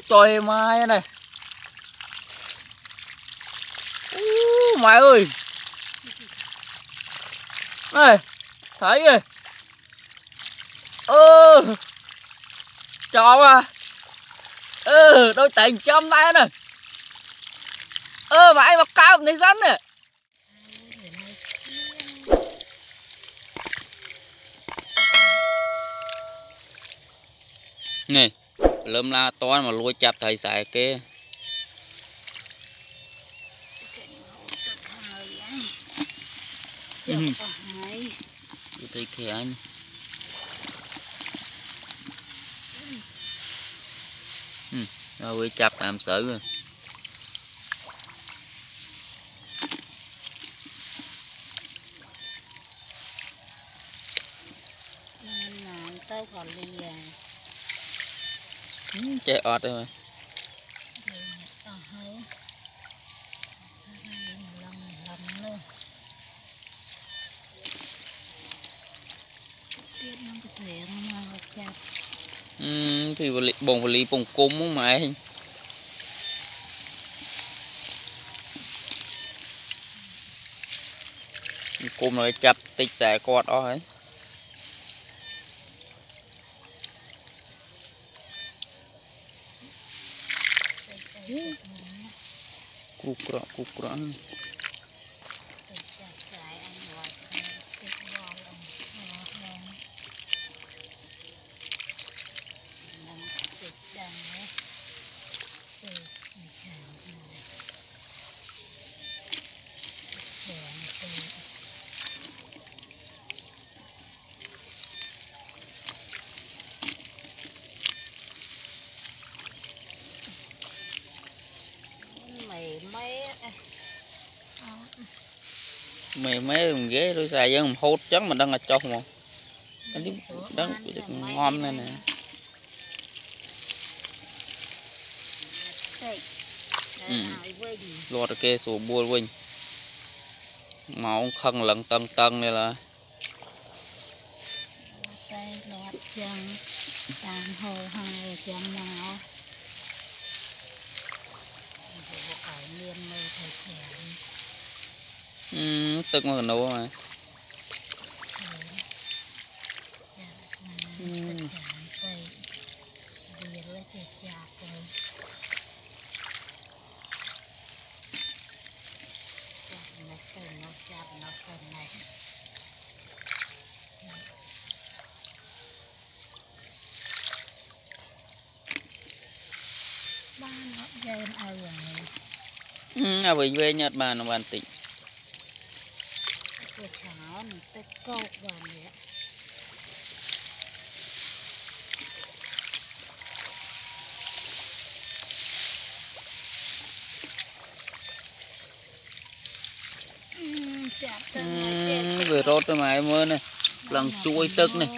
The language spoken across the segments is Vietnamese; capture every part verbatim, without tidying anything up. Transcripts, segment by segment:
trời mai này. Ú, mày ơi. Này, thấy kìa. Ơ. Cho mà. Ơ, đôi tình châm này nè. Ơ, mà anh mà cao này rắn nè. Nè, lâm la to mà lôi chập thầy xài kia. Ừ. Tôi kìa anh. Ừ, rồi chập làm sợ rồi. Tao còn đi à. Ừ, chạy ọt rồi. Ừ, thì bông vật lý bông cung không mày. Cung rồi chập tích xài quạt đó ấy. Cục rõ, cục rõ. Mày mấy ghế tôi xài dân hốt trắng mà đang là cho mà anh đi đang ngon này nè. Ừ. Lọt cái sổ bùa vinh máu khăn lẫn tân tân này là lọt chân tàn hồ hai chân nào ừ, tức mà nấu mà ừ. Ừ, à về về Nhật Bản nó bàn tịnh. Ừ, về rốt rồi mà em ơi này, lần chuối tức này,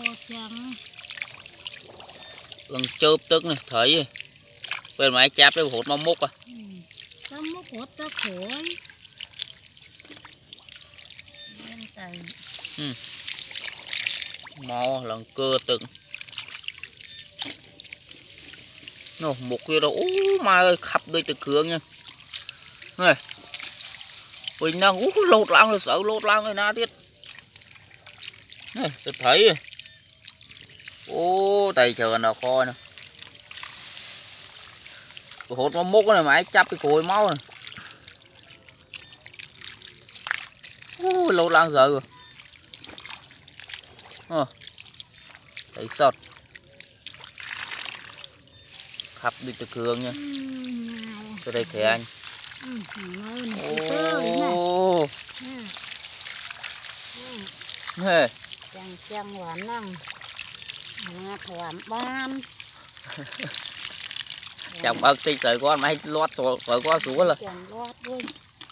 lần chớp tức này, thấy gì? Bên máy chạp đây hột nó múc à? Nó múc hột nó khối. Ừ. Mò lần cơ từng. Nó một kia đâu, ú mai ơi khắp đây từ cường nha. Này. Bình đang ú lột lăng rồi sợ lột lăng rồi na tiết. Này, tôi thấy rồi. Ô, tay chờ nào coi nè. Hột nó múc này mà ai chắp cái cối máu này. Ô, lột lăng sợ rồi. Ờ. Thấy sọt. Khắp đi từ cường nha. Tôi đây kìa anh. Ô. Nè. Chẳng chẳng quả năng. Mà thoảm ban. Chẳng bác tích sợi con mà lót sợi con xuống là. Chẳng lót luôn.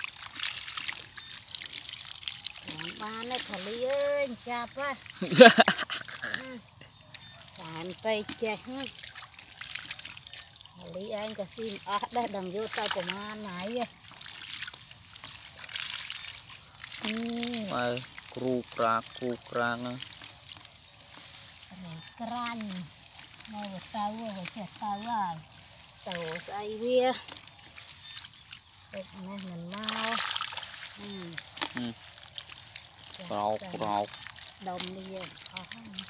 Thoảm ban này thả lý ơi, chạp á. Thoảm tay chạch á. Lý anh cả xin à đây đằng vô tay của ma này mà kru kra kru kra nè kran mà tao rồi chết tao rồi tàu say bia được này mình mau ừ rau rau đồng đi về khó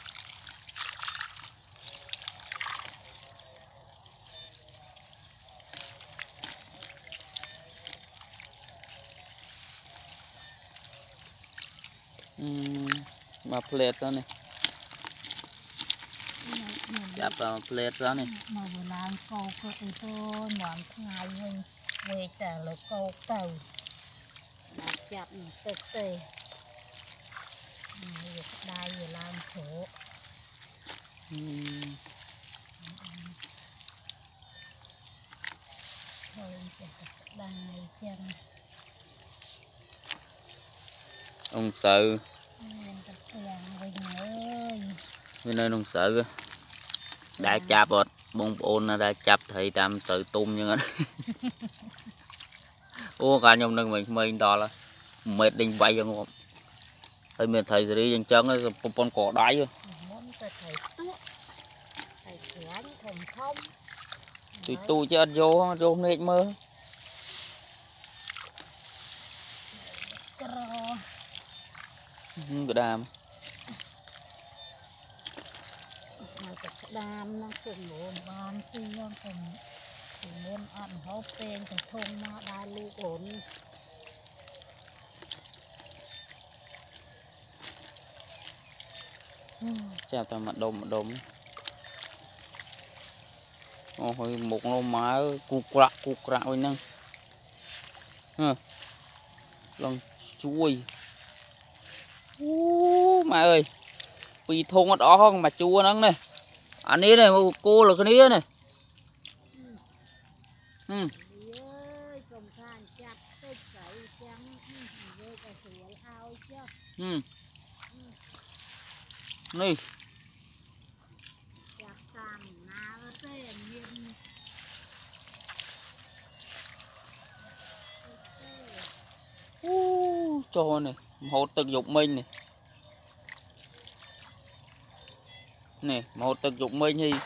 mà plate đó này chặt vào plate đó này mà vừa làm câu có từ tôi món ngày mình về trả lời câu tàu chặt tê tê đây vừa làm khổ thôi đây chân ông sợ bên đây ông sợ đã chạp rồi bông ôn nó đã chạp thì tam tự tung như thế ô cả nhom nâng mình mình to là mệt đinh bay cho ngon thấy mình thầy đi chân chân ấy con cỏ đáy rồi tụi tôi chứ ăn vô vô nết mơ cái đàm đam nó cùng bộ bàn xi con cùng cùng muốn ăn hộp tên thì thôn nó đa lưu ổn chào tao mặt đom mặt đom ôi một lô má cục rạ cục rạ với năng hả lần chuối má ơi vì thôn ở đó không mà chua nắng này anh ấy này cô là cái này này ừ. Ừ. Này uh, cho này một tực dục minh này nè một tực dục minh thì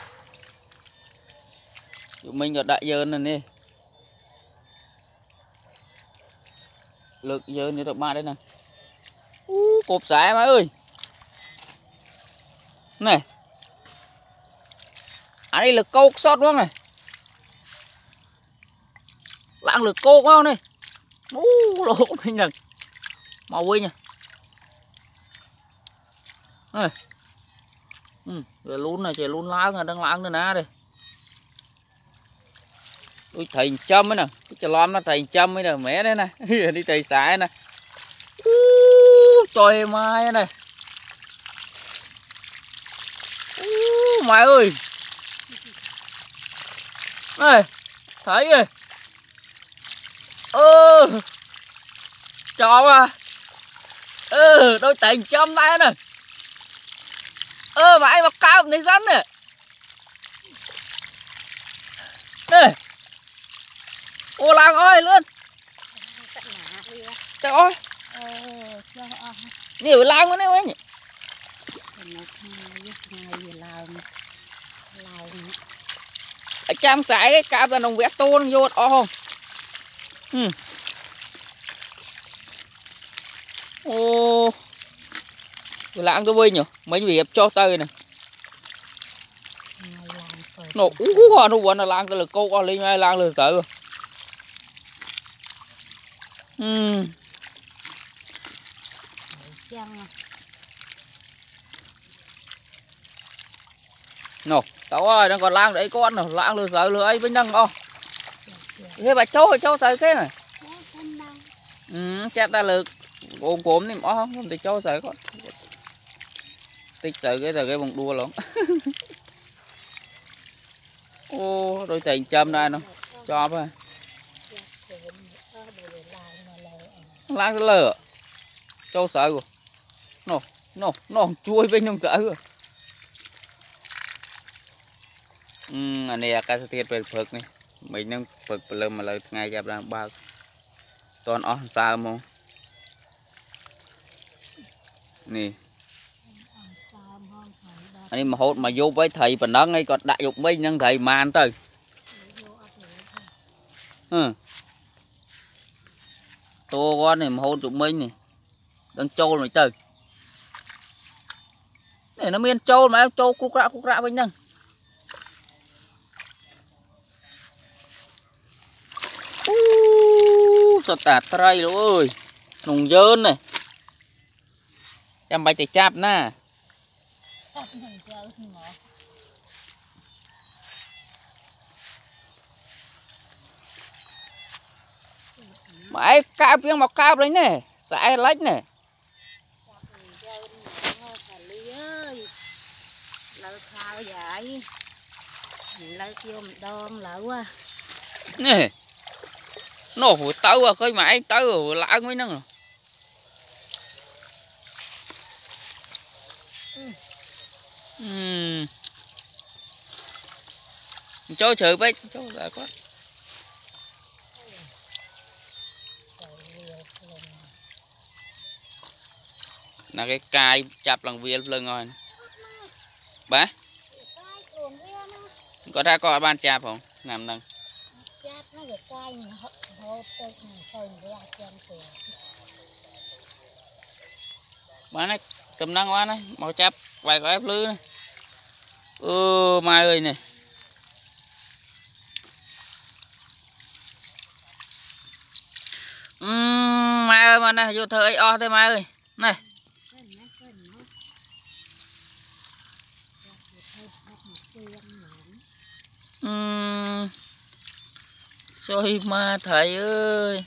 dục minh ở đại dơn này nè lực dơn như được ba đấy nè uh, cột xả má ơi này anh đây lực câu sót đúng không này lạng lực cô quá này uh, lộ mình là màu quên nha này ừ, rồi luôn này trời luôn lá đang lãng nữa nè đây ui thầy châm ấy nè cái chà lom nó thầy châm ấy nè mẹ đấy nè đi thầy xài nè uh, trời mai này uh, mày ơi này thấy rồi ơ cho mà ơ đôi thầy châm này nè ơ mà ai mà cao này rắn nè nè ô làng ơi luôn trời ơi nhiều làng quá nè ấy nhỉ chăm sải cái cạp là nồng vét tôn vô đó không ừ. Ô làng tôi nhỉ mấy việc cho tay này nó ú hoa nó quên là làng tôi là cô con lên mai làng lừa tự ừ. Nè tao ơi đang còn lang đấy con rồi lang lừa sợ lừa ấy với nâng không thế bà cháu cháu sợ thế này ừ chép ta lừa ôm cốm thì mỏ không thì cháu sợ con tích sợ cái giờ cái bông đua lắm ô đôi thành châm này nó cho thôi lang cái lừa cháu sợ rồi nó nó nó chui bên trong sợ rồi ừ anh này cái thiệt về phật này mình đang phật lần mà lời ngày gặp là ba toàn ó sao mà nè anh mà hốt mà vô với thầy phần đó ngay còn đại dục mấy năng thầy màn tới ừ. To con này mà hôn tụi mình này đang trâu này trời này nó miên trâu mà em trâu cúc rạ cúc rạ với nhau sao tạt trai luôn ơi nùng dơn này em bay tay chạp nè mà ai cao tiếng mọc cao đấy nè sẽ lách nè nè nó hủi tao à coi mà anh tao ở lạ mấy năng ừ cho chờ bách cho là quá là cái cài chập lần viên lần rồi bá có ra có ban chạp không nằm nâng bán này tầm năng quá này màu chắp vài có ép lư này ừ mai ơi này uhm, mai ơi mà này vô thời o thôi mai ơi này uhm, xôi ma thầy ơi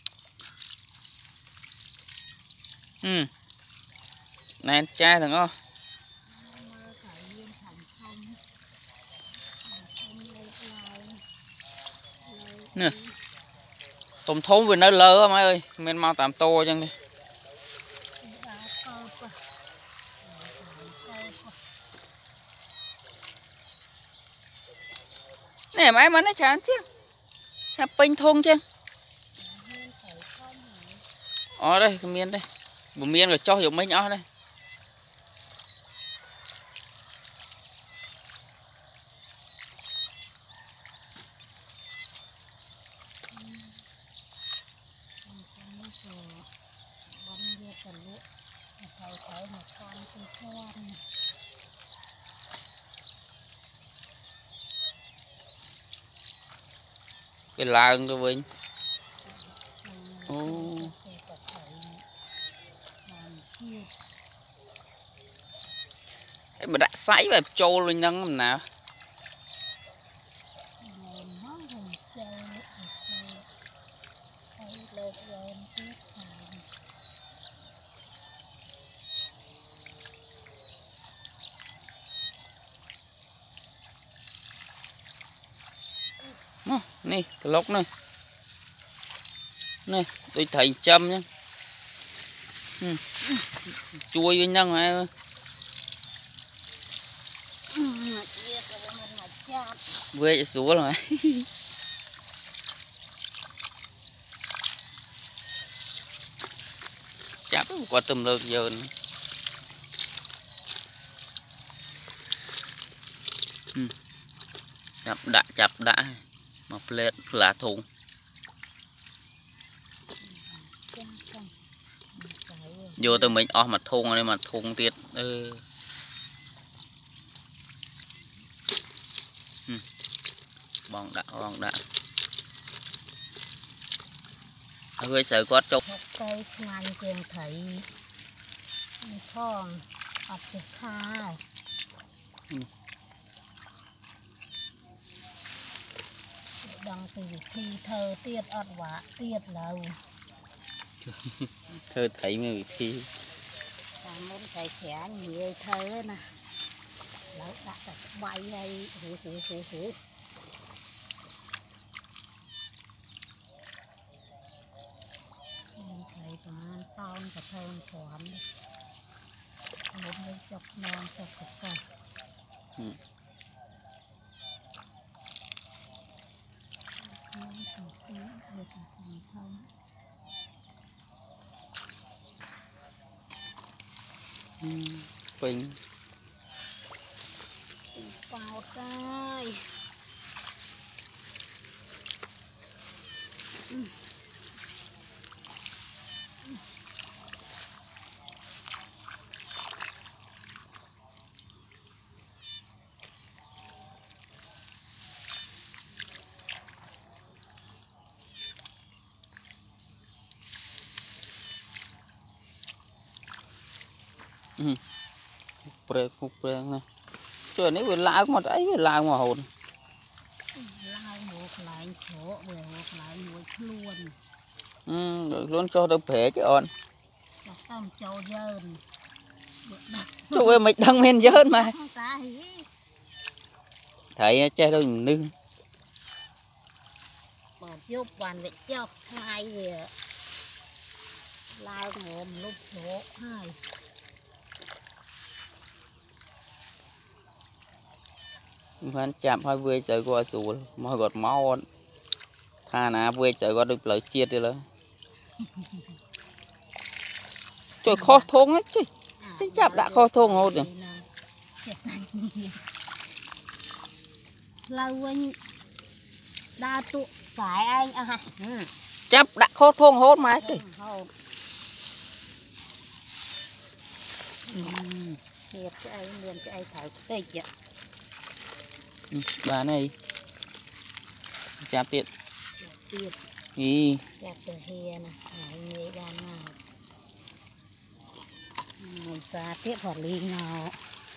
ừ này anh trai thằng o nè tôm thốn vừa nơi lơ mấy ơi mình mau tạm to chân đi nè mấy mà nó chán chứ chả pin thôn chứ ở đây cái miên đây một miên rồi cho dùng mấy nhỏ đây cái làng thôi Vinh ô cái mà đã sấy và trâu lên nâng nào nè cái lốc này nè tôi thấy châm nhá ừ. Chui với nhau mà về xuống rồi chắp qua tùm lợn giờ nữa. Ừ. Chắp đã chắp đã một lên lá thùng vô từ mình o mặt thùng này mà thùng tiệt ừ. Ừ. Bong đã bong đã hơi sợ quát chốc cây ngàn tiền thấy thong ọt cái kha đăng từ thi thơ tiết ọt quả tiết lâu thơ thấy người thi muốn thầy khẽ nhiều thơ nè lâu đã tập bay hay hú hú hú hú thầy còn con và thôn xóm muốn lên chọc non chọc cục cọc Pin vào đây Pre phục pre này trời này về lao mà ấy về lao mà hồn lao một lại chỗ về một lại một luôn ừ rồi luôn cho tao phê cái on tao châu dơn chú ơi mày đang men dơn mà thấy che đâu nưng bỏ vô bàn để cho hai về lao ngộm lúc chỗ hai hắn chạm hai về trời qua sùi mà gọt máu tha nà về trời qua được lợi chiết đi rồi trời kho thôn ấy chứ chứ chạm đã kho thôn hốt rồi lâu anh đa tụ phải anh à chắp đã kho thôn hốt mà chứ thiệt cái ai liền cái ai thở tây chứ bà này chạp tiện tiệt ý chạp từ hè nè hỏi nghề đàn nào người ta tiếp vào ly nào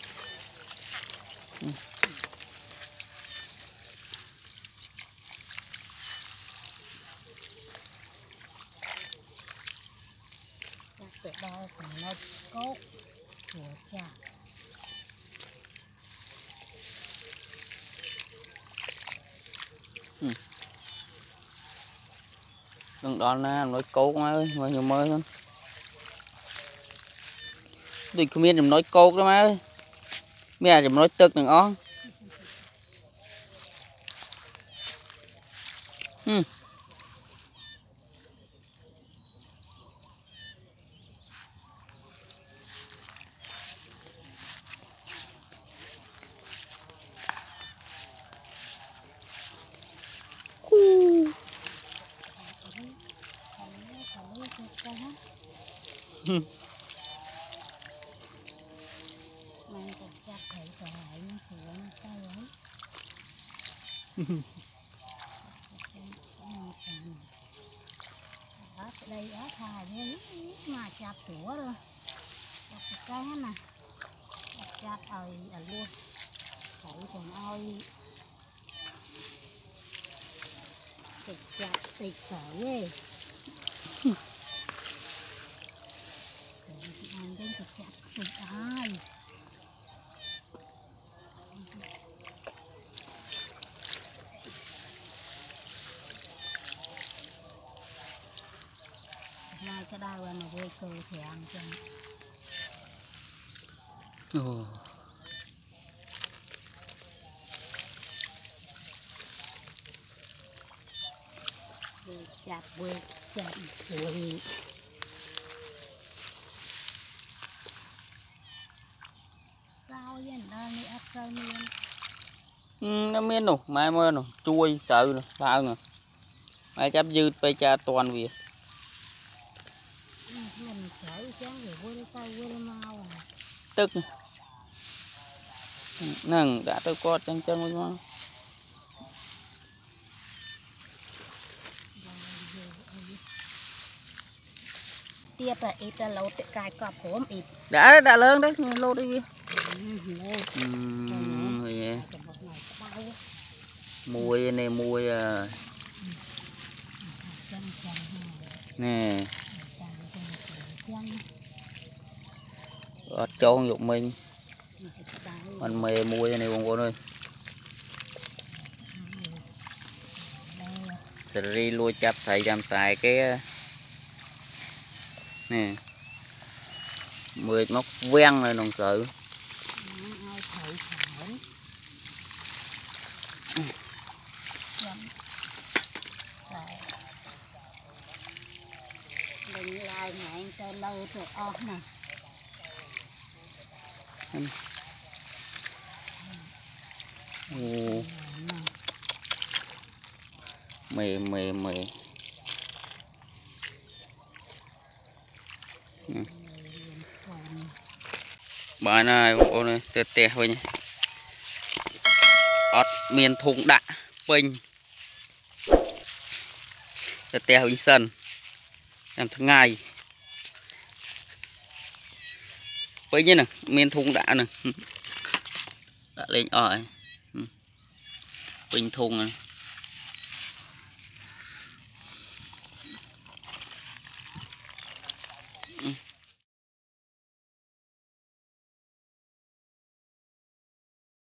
chạp từ đó còn nó cốt của chạp đừng đón nè nói cốt má ơi mà nhiều mới hơn đi không biết đừng nói cốt đó má ơi mẹ đừng nói tức đừng ó ừ. Mang cái chặt thấy cho lại nó sửa nó tay ấy. Ở đây ở thà với mà chặt sửa rồi. Chặt cái cái nè. Chặt ơi ở luôn. Thấy còn ơi. Tịch chặt tịch sỏi ấy. Ăn đến tịch chặt tịch ai. Mai cái đau mà vui cơ thì ăn cho Ồ. vui chặt vui chặt vui sao vậy đó đi ấp cây miên Ừ, nó miên rồi mai mơ rồi chui sợ rồi sao nè mai chấp dư pe cha toàn việc mình sợ chán rồi vui tay vui mau tức nâng đã tôi có chân chân với nó tiết là ít là lâu tiết cài cọp hổm ít đã đã lớn đấy lô đi đi ừ, vậy mùi này mùi à nè ở trôn dục mình mình mề mùi này bọn con ơi sẽ đi lui chắp thầy làm xài cái nè mười móc ven rồi đồng sự đừng lại ngại cho lâu rồi ốc nè mề mề mề bà này ô này tè tè vậy nhỉ ọt miền thùng đạ pin tè tè hình sân làm tháng ngày pin như nè miền thùng đạ nè đã lên ỏi pin thùng này